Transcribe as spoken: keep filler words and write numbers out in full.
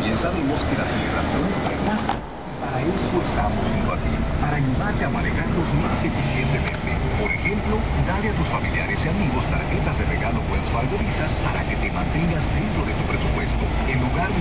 También sabemos que la celebración es buena. Para eso estamos junto a ti, para ayudarte a manejarlos más eficientemente. Por ejemplo, dale a tus familiares y amigos tarjetas de regalo Wells Fargo Visa para que te mantengas dentro de tu presupuesto, en lugar de